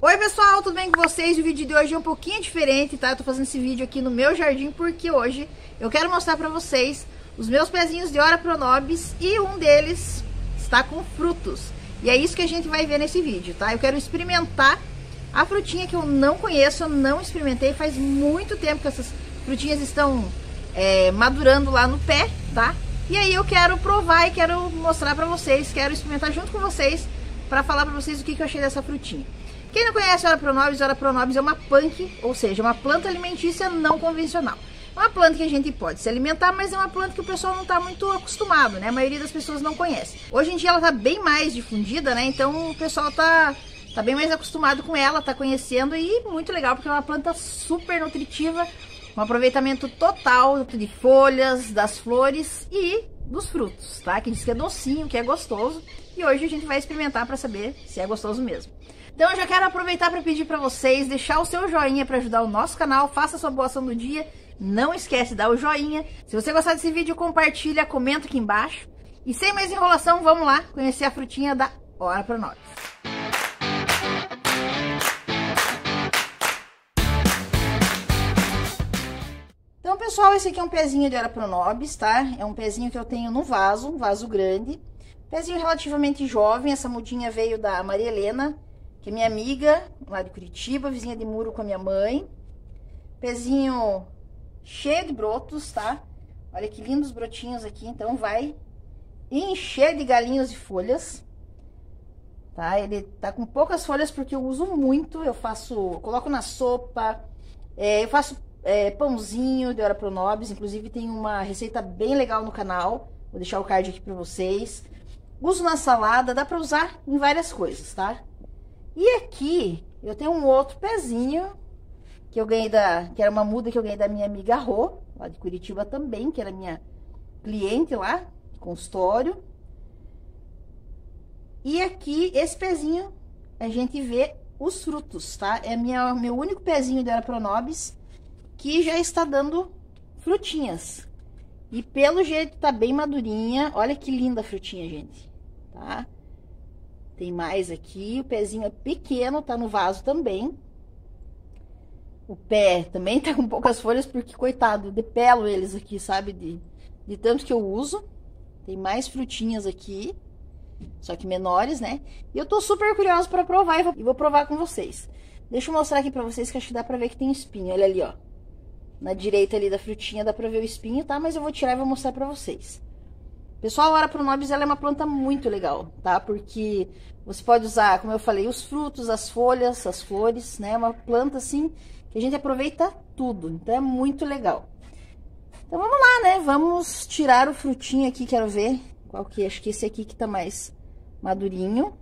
Oi pessoal, tudo bem com vocês? O vídeo de hoje é um pouquinho diferente, tá? Eu tô fazendo esse vídeo aqui no meu jardim porque hoje eu quero mostrar pra vocês os meus pezinhos de Ora Pronobis e um deles está com frutos. E é isso que a gente vai ver nesse vídeo, tá? Eu quero experimentar a frutinha que eu não conheço, eu não experimentei. Faz muito tempo que essas frutinhas estão madurando lá no pé, tá? E aí eu quero provar e quero mostrar pra vocês, quero experimentar junto com vocês pra falar pra vocês o que eu achei dessa frutinha. Quem não conhece Ora Pronobis é uma punk, ou seja, uma planta alimentícia não convencional. É uma planta que a gente pode se alimentar, mas é uma planta que o pessoal não está muito acostumado, né? A maioria das pessoas não conhece. Hoje em dia ela está bem mais difundida, né? Então o pessoal tá bem mais acostumado com ela, tá conhecendo, e muito legal porque é uma planta super nutritiva, um aproveitamento total de folhas, das flores e dos frutos, tá? Que diz que é docinho, que é gostoso, e hoje a gente vai experimentar para saber se é gostoso mesmo. Então eu já quero aproveitar para pedir para vocês deixar o seu joinha para ajudar o nosso canal, faça a sua boa ação do dia, não esquece de dar o joinha. Se você gostar desse vídeo, compartilha, comenta aqui embaixo. E sem mais enrolação, vamos lá conhecer a frutinha da Ora Pronobis. Então pessoal, esse aqui é um pezinho de Ora Pronobis, tá? É um pezinho que eu tenho no vaso, um vaso grande. Pezinho relativamente jovem, essa mudinha veio da Maria Helena, que é minha amiga, lá de Curitiba, vizinha de muro com a minha mãe. Pezinho cheio de brotos, tá? Olha que lindos brotinhos aqui, então vai encher de galinhos e folhas, tá? Ele tá com poucas folhas porque eu uso muito, coloco na sopa, eu faço pãozinho de Ora Pronobis, inclusive tem uma receita bem legal no canal, vou deixar o card aqui pra vocês. Uso na salada, dá pra usar em várias coisas, tá? E aqui eu tenho um outro pezinho que eu ganhei que era uma muda que eu ganhei da minha amiga Rô, lá de Curitiba também, que era minha cliente lá, consultório. E aqui, esse pezinho, a gente vê os frutos, tá? É meu único pezinho de Ora Pronobis que já está dando frutinhas. E pelo jeito tá bem madurinha. Olha que linda a frutinha, gente, tá? Tem mais aqui, o pezinho é pequeno, tá no vaso também. O pé também tá com poucas folhas, porque, coitado, eu depelo eles aqui, sabe? De tanto que eu uso. Tem mais frutinhas aqui, só que menores, né? E eu tô super curiosa pra provar e vou provar com vocês. Deixa eu mostrar aqui pra vocês, que acho que dá pra ver que tem espinho. Olha ali, ó. Na direita ali da frutinha dá pra ver o espinho, tá? Mas eu vou tirar e vou mostrar pra vocês. Pessoal, a Ora Pronobis, ela é uma planta muito legal, tá? Porque você pode usar, como eu falei, os frutos, as folhas, as flores, né? É uma planta, assim, que a gente aproveita tudo. Então, é muito legal. Então, vamos lá, né? Vamos tirar o frutinho aqui, quero ver qual que é. Acho que esse aqui que tá mais madurinho.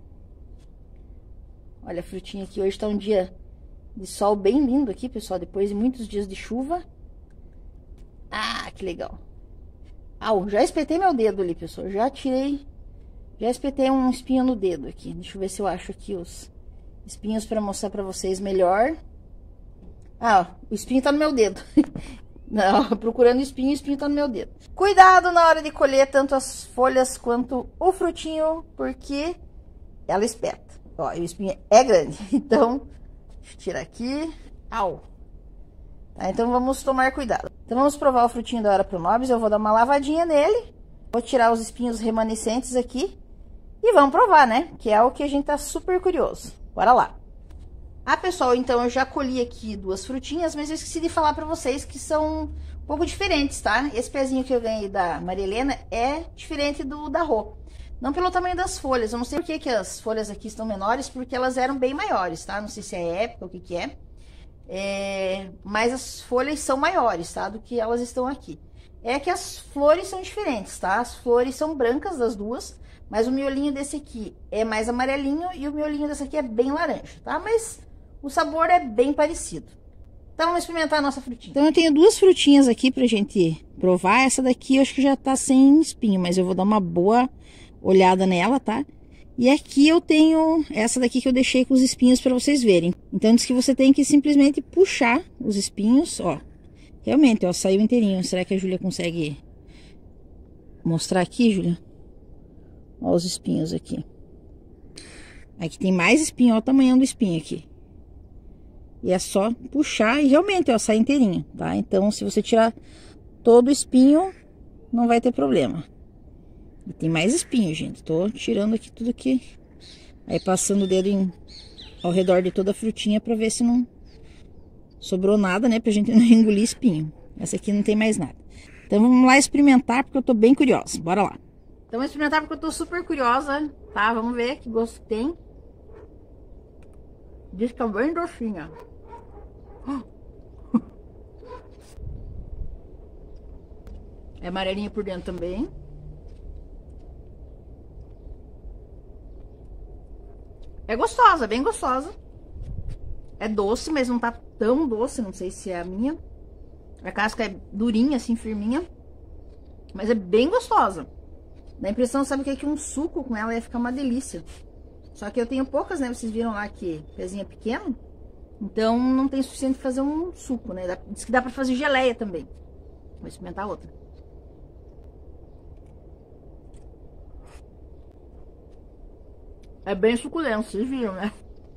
Olha a frutinha aqui. Hoje tá um dia de sol bem lindo aqui, pessoal, depois de muitos dias de chuva. Ah, que legal. Já espetei meu dedo ali, pessoal. Já espetei um espinho no dedo aqui. Deixa eu ver se eu acho aqui os espinhos para mostrar para vocês melhor. O espinho tá no meu dedo. Não, procurando espinho, o espinho tá no meu dedo. Cuidado na hora de colher tanto as folhas quanto o frutinho, porque ela espeta. Ó, e o espinho é grande. Então, deixa eu tirar aqui. Tá, então vamos tomar cuidado. Então vamos provar o frutinho da Ora Pronobis. Eu vou dar uma lavadinha nele. Vou tirar os espinhos remanescentes aqui. E vamos provar, né? Que é o que a gente tá super curioso. Bora lá. Pessoal, então eu já colhi aqui duas frutinhas, mas eu esqueci de falar pra vocês que são um pouco diferentes, tá? Esse pezinho que eu ganhei da Maria Helena é diferente do da Rô. Não pelo tamanho das folhas. Eu não sei por que as folhas aqui estão menores, porque elas eram bem maiores, tá? Não sei se é época ou o que é. Mas as folhas são maiores, tá? Do que elas estão aqui. É que as flores são diferentes, tá? As flores são brancas das duas, mas o miolinho desse aqui é mais amarelinho e o miolinho desse aqui é bem laranja, tá? Mas o sabor é bem parecido. Então vamos experimentar a nossa frutinha. Então eu tenho duas frutinhas aqui pra gente provar. Essa daqui eu acho que já tá sem espinho, mas eu vou dar uma boa olhada nela, tá? E aqui eu tenho essa daqui que eu deixei com os espinhos para vocês verem. Então diz que você tem que simplesmente puxar os espinhos, ó. Realmente, ó, saiu inteirinho. Será que a Júlia consegue mostrar aqui, Júlia? Ó os espinhos aqui. Aqui tem mais espinho, ó o tamanho do espinho aqui. E é só puxar e realmente, ó, sai inteirinho, tá? Então, se você tirar todo o espinho, não vai ter problema. E tem mais espinho, gente. Tô tirando aqui tudo aqui. Aí passando o dedo ao redor de toda a frutinha pra ver se não sobrou nada, né? Pra gente não engolir espinho. Essa aqui não tem mais nada. Então vamos lá experimentar, porque eu tô bem curiosa. Bora lá. Então vamos experimentar porque eu tô super curiosa, tá? Vamos ver que gosto tem. Diz que é bem docinha. É amarelinha por dentro também. É gostosa, bem gostosa. É doce, mas não tá tão doce, não sei se é a minha. A casca é durinha, assim, firminha. Mas é bem gostosa. Dá a impressão, sabe, que um suco com ela ia ficar uma delícia. Só que eu tenho poucas, né? Vocês viram lá que o pezinho é pequeno. Então não tem suficiente pra fazer um suco, né? Diz que dá pra fazer geleia também. Vou experimentar outra. É bem suculento, vocês viram, né?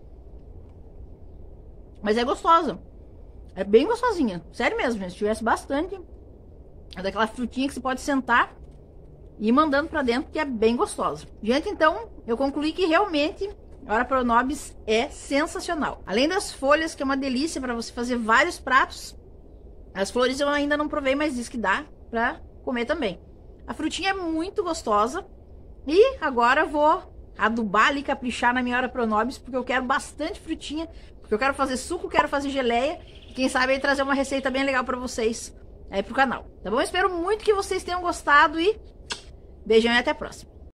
Mas é gostosa. É bem gostosinha. Sério mesmo, gente. Se tivesse bastante, é daquela frutinha que você pode sentar e ir mandando pra dentro, que é bem gostosa. Gente, então, eu concluí que realmente a Ora Pronobis é sensacional. Além das folhas, que é uma delícia pra você fazer vários pratos. As flores eu ainda não provei, mas diz que dá pra comer também. A frutinha é muito gostosa. E agora eu vou adubar ali, caprichar na minha Ora Pronobis, porque eu quero bastante frutinha, porque eu quero fazer suco, quero fazer geleia, e quem sabe aí trazer uma receita bem legal pra vocês aí pro canal, tá bom? Eu espero muito que vocês tenham gostado e beijão e até a próxima.